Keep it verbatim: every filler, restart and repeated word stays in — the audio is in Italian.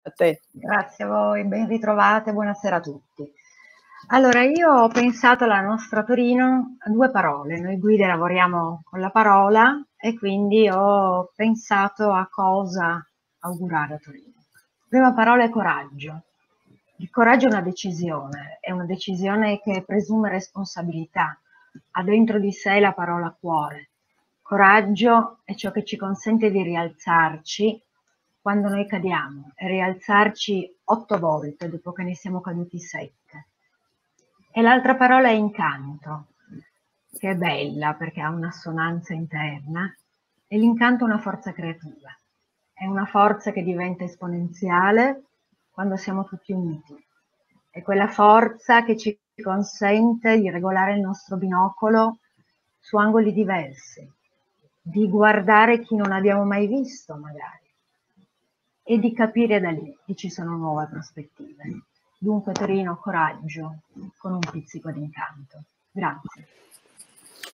A te. Grazie a voi, ben ritrovate, buonasera a tutti. Allora, io ho pensato alla nostra Torino a due parole. Noi guide lavoriamo con la parola e quindi ho pensato a cosa augurare a Torino. La prima parola è coraggio. Il coraggio è una decisione, è una decisione che presume responsabilità, ha dentro di sé la parola cuore. Coraggio è ciò che ci consente di rialzarci quando noi cadiamo e rialzarci otto volte dopo che ne siamo caduti sette. E l'altra parola è incanto, che è bella perché ha un'assonanza interna, e l'incanto è una forza creativa. È una forza che diventa esponenziale quando siamo tutti uniti. È quella forza che ci consente di regolare il nostro binocolo su angoli diversi, di guardare chi non abbiamo mai visto magari e di capire da lì che ci sono nuove prospettive. Dunque Torino, coraggio con un pizzico di incanto. Grazie.